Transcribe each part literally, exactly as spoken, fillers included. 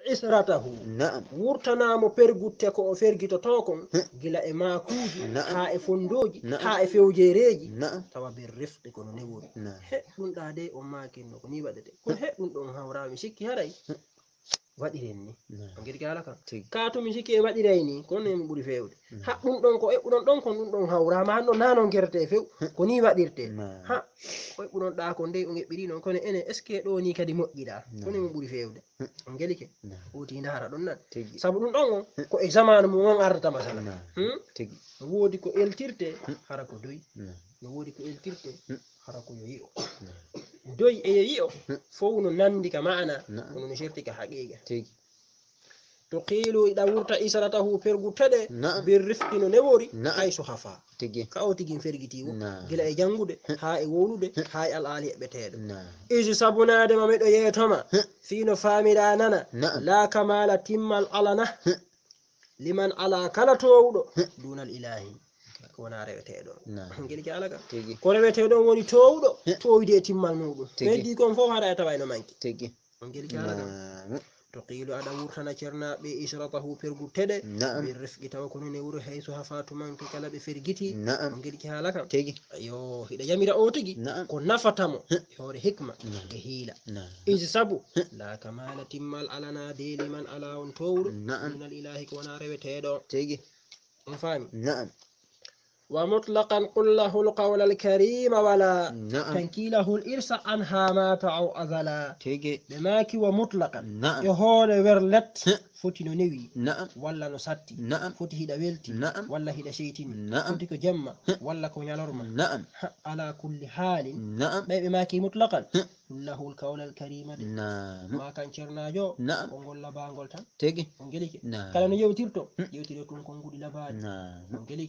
isratahu wurtanamo pergutte ko o fergitoto kon gila e makuji ha e fondoji ha e fewjereji tawa bir rifqi kono newori heɗɗum ɗa de on makinno ko ni waɗete kono heɗɗum ɗon hawra mi sikki haray waɗiren ni ngir kala kam ka to mi sikki e waɗiray ni kono mi ɓuri fewde ha ɗum ɗon ko eɓɓuɗon ɗon kon ɗum ɗon hawrama hanno nano gerte few ko ni waɗirte ha ko eɓɓuɗon ɗa ko ndey o eɓɓiri non kono ene est ce que ɗo ni kadi moƴƴiɗa kono mi ɓuri fewde on gelike huti ndara ɗon nan sabu ɗum ɗon on ko e zamanu mum on ardata masala no wodi ko eltirte hara ko doyi no wodi ko eltirte hara ko yo yi'o doyi e yo yi'o fof no nandi ka ma'ana kono no sirti ka haqiqa to qiilu iɗa wurta isratahu pergutteɗe bir rifqi no newori ay so hafa ka o tigin fergitiwo gila e jangude ha e wolude ha e al'ali heɓeteɗo isi sabunadema miɗo yeetoma fino famira nana la kamala timmal alana liman ala kala towuɗo dunal ilahi wona reweteɗo gueɗi ke alaga ko reweteɗo woni towuɗo towide e timmal muɗum ɓeddi kon fof haɗa e tawa eno manki on gueɗi ke alaga to qiilu aɗa wurtana ceernaɓe isratahu pergutteɗe bir rifqi tawa kono ne wuro hayso hafatu manke kala ɓe fergiti on gueɗi ke haala kam yo hiɗa yamira o tigui ko nafatamo e hoore hikma e hiila isi sabu la kamala timmal alana de liman ala on towuɗo dunal ilahi ko wona reweteɗo on faami ومطلقا قل له القول الكريم ولا تنكيله الإرث عنها مات أو أزلا بماكي ومطلقا يهول ورلت فتي نوي ولا نساتي فتي هدا ويلتي ولا هدا شيتين فتي كجمع ولا كونيالورما على كل حال بماكي مطلقا قل له القول الكريم ما كان شرنا جو ونقول لبا نقول تان ونقليك كلا نيو تيرتو يو تيرتو نقول لبا ونقليك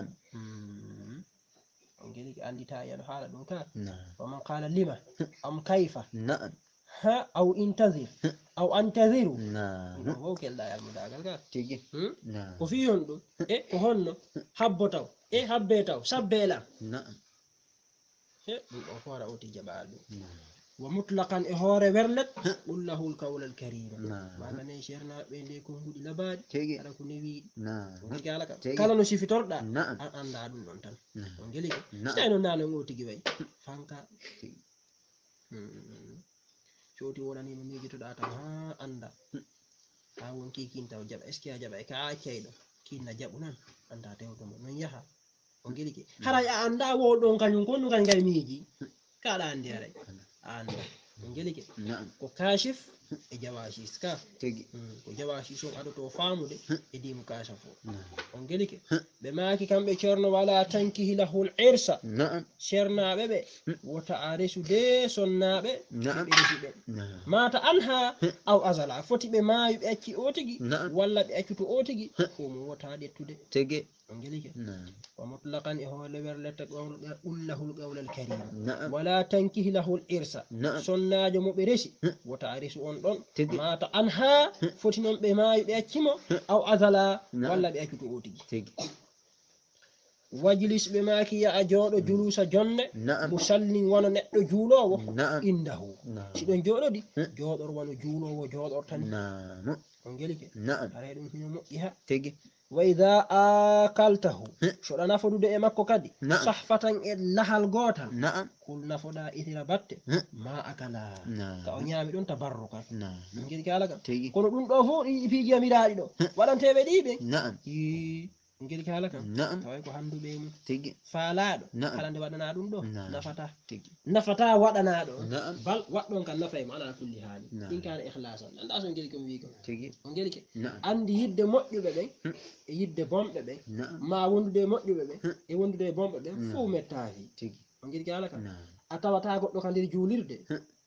ونقليك عندي تايا حالة دوكا ومن قال لما أم كيف ها أو انتظر أو انتظروا ووكل لا يا المداغل تيجي وفي هندو إيه وهنو حبتو إيه حبيتو سبيلا إيه وفارا أوتي جبال ومطلقا إهور ورلت قل له القول الكريم ما كان يشيرنا بين ليكم هدي لباد على كل نبي كلا نشي في توردا أن أن أدون نتن ونجلي سينو نانو موتي جوي فانكا شوتي ولا نيم ميجي تدا ها أندا أون كي كين تاو جاب إسكي جاب إكا كيدو كين نجابو نان أندا تيو تمو من يها ونجلي هلا يا أندا وودون كانيون كونو كان جاي ميجي كلا أندي هلا anda ngelike ko kashif e jawashi ska ko jawashi so ado to famude e dimu kashafo on ngelike be maki kambe cerno wala tankihi lahul irsa cernabe be wota aresu de sonnabe be resibe mata anha aw azala foti be mayu be acci otigi walla be acci to otigi ko mo wota dettude tege on ngelike ومطلقا هو لورلت قل له القول الكريم ولا تنكه له الإرث سنة جمو بريسي وتعرس أون دون ما تأنها فتنون بما يبيكيمو أو أذلا ولا بيكتو أوتي wajlis ɓe maki ya a jooɗo julusa jonne musallin wona neɗɗo juulowo indahu siɗo jooɗodi jooɗor wano juulowo jooɗortani on gelike hara ɗum hino moƴƴi ha wa ida akaltahu soɗa nafodude e makko kadi sahfatan e lahal gotal kul nafoɗa itira batte ma akala ka o ñaami ɗon tabarruka on gelike alaga kono ɗum ɗo fo ɗi pijiyamiraɗi ɗo waɗanteɓe ɗiɓe ngel kala kam taway ko handuɓe mum faalaɗo kala nde waɗana ɗum ɗo nafata nafata waɗanaɗo bal waɗɗon kan nafa e mo ala kulli haali ɗin kana ihlasan anda so ngeli komi wi kam o ngelike andi yidde moƴƴuɓe ɓen e yidde bonɓe ɓen ma wondude e moƴƴuɓe ɓen e wondude e bonɓe ɓen fof mettafi o ngeli kala kam a tawata goɗɗo ka nder juulirde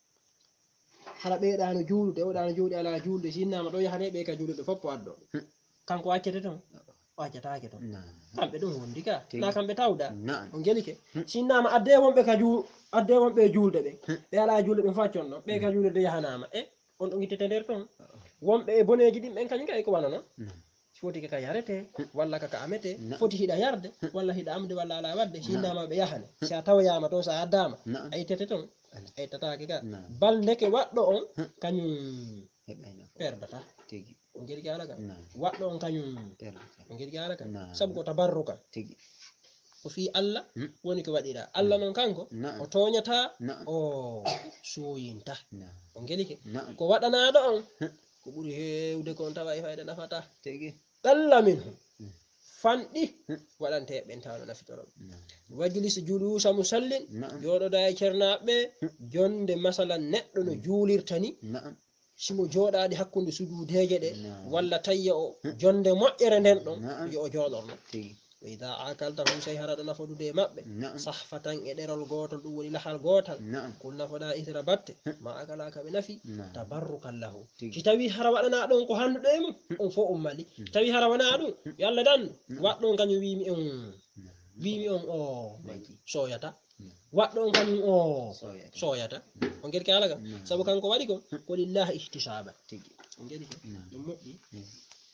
haɗa ɓeyɗano juulude oɗano juuɗe ala juulde sinnama ɗo yahane ɓe ka juulude foppo addo kanko accete ton o accatake ton kamɓe ɗum wondi ka na kamɓe tawda o gelike sinnama adde wonɓe ka ju adde wonɓe julde ɓe ɓe ala julde ɓe faccon ɗon ɓe ka julde yahanama e on ɗo guittete nder ton wonɓe e boneji ɗin ɓen kañum kay ko wanono foti ka yarete walla kaka amete foti hiɗa yarde walla hiɗa amde walla ala wadde sinnama ɓe yahane si a tawoyama to sa addama a ittete ton a ittatake ka bal ndeke waɗɗo on kañum perdata o ngel ki ala kan waɗɗo on kañum o ngel ki ala kan sabu ko tabarruka ko fi Allah woni ko waɗira Allah non kanko o toñata o sooyinta o ngelike ko waɗanaɗo on ko ɓuri hewde kon tawa e fayda nafata ɗalla min fanɗi waɗante ɓen tawno nafitoron wajlis julusa musallin joɗoda e cernaɓe jonde masalan neɗɗo no juulirta ni simo joɗaɗi hakkude sujudeje ɗe walla tayya o jonde moƴƴere nden ɗon yo o joɗorno وإذا عاكلتهم شيء هرد نفدو دي مبه صحفة إدرال غوتل دو ولي لحال غوتل قلنا فدا إثر بات ما أكلاك بنفي تبركا له تاوي هروانا دون كو هاندو ديم on fo on mali tawi harawana dum yalla dan waddo ganyu wimi on wimi on o soyata waddo ganyu o soyata on gel kala ga sabu kanko wadi ko ko lillahi ihtisaba tigi on gel ko dum moddi